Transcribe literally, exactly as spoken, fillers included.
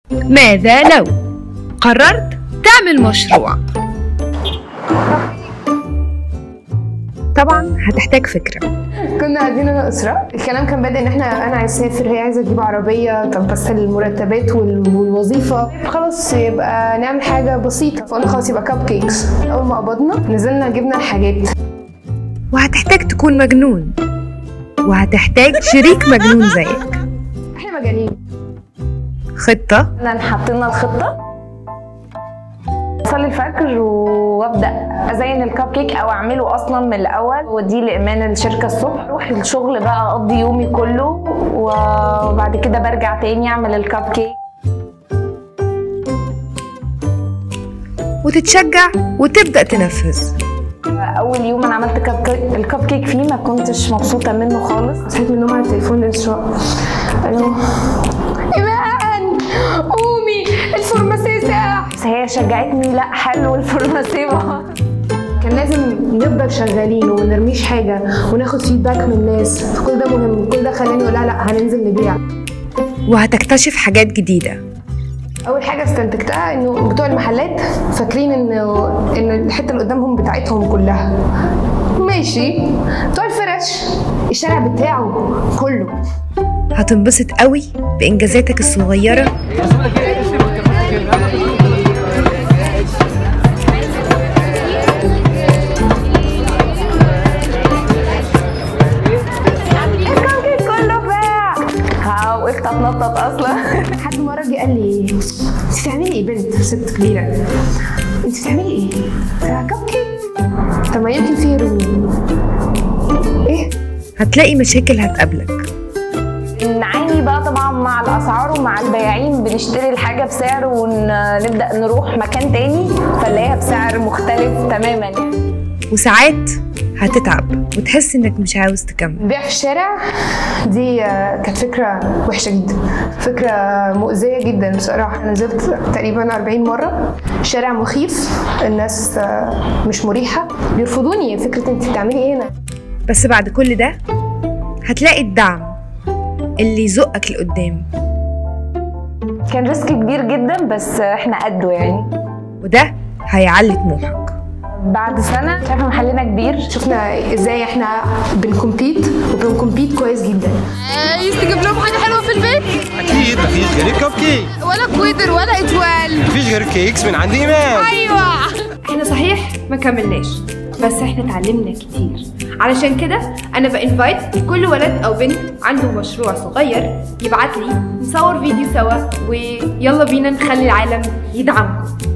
ماذا لو قررت تعمل مشروع؟ طبعا هتحتاج فكرة. كنا قاعدين انا واسراء، الكلام كان بادئ ان احنا انا عايز اسافر، هي عايزه تجيب عربيه، طب بس المرتبات والوظيفه خلاص يبقى نعمل حاجه بسيطه، فقلنا خلاص يبقى كاب كيكس. اول ما قبضنا نزلنا جبنا الحاجات. وهتحتاج تكون مجنون، وهتحتاج شريك مجنون زيك. احنا مجانين. خطة؟ احنا حطينا الخطة، اصلي الفجر وابدا ازين الكب كيك او اعمله اصلا من الاول واديه لايمان الشركه الصبح، اروح الشغل بقى اقضي يومي كله، وبعد كده برجع تاني اعمل الكب كيك. وتتشجع وتبدا تنفذ. اول يوم انا عملت كب الكب كيك فيه ما كنتش مبسوطه منه خالص. صحيت من النوم على التليفون لإسراء، الو ايمان قومي الفورماسيه ساعه. بس هي شجعتني، لا حلو الفورماسيه. كان لازم نفضل شغالين وما نرميش حاجه وناخد فيدباك من الناس، كل ده مهم، كل ده خلاني اقول لا لا هننزل نبيع. وهتكتشف حاجات جديده. اول حاجه استنتجتها انه بتوع المحلات فاكرين ان ان الحته اللي قدامهم بتاعتهم كلها، ماشي. بتوع الفرش الشارع بتاعه كله. هتنبسط قوي بانجازاتك الصغيره وقفت اتنطط اصلا. حد مره جه قال لي انت بتعملي ايه؟ بنت ست كبيره، انت بتعملي ايه؟ كب كيك. طب ما يمكن فيه رموز. ايه؟ هتلاقي مشاكل هتقابلك. نعاني بقى طبعا مع الاسعار ومع البياعين، بنشتري الحاجه بسعر ونبدا نروح مكان تاني فنلاقيها بسعر مختلف تماما يعني. وساعات هتتعب وتحس انك مش عاوز تكمل. البيع في الشارع دي كانت فكره وحشه جدا، فكره مؤذيه جدا بصراحه. انا نزلت تقريبا أربعين مره، الشارع مخيف، الناس مش مريحه، بيرفضوني. فكره انت بتعملي ايه هنا؟ بس بعد كل ده هتلاقي الدعم اللي يزقك لقدام. كان ريسك كبير جدا بس احنا قده يعني، وده هيعلي طموحك. بعد سنة شايفة محلنا كبير، شفنا ازاي احنا بنكمبيت وبنكمبيت كويس جدا. عايز تجيب لهم حاجة حلوة في البيت؟ أكيد مفيش غير الكب كيك، ولا كويدر ولا إتوال، مفيش غير كيكس من عند إيمان. أيوة. احنا صحيح ما كملناش بس احنا اتعلمنا كتير، علشان كده انا بانفايت كل ولد او بنت عنده مشروع صغير يبعت لي نصور فيديو سوا، ويلا بينا نخلي العالم يدعمه.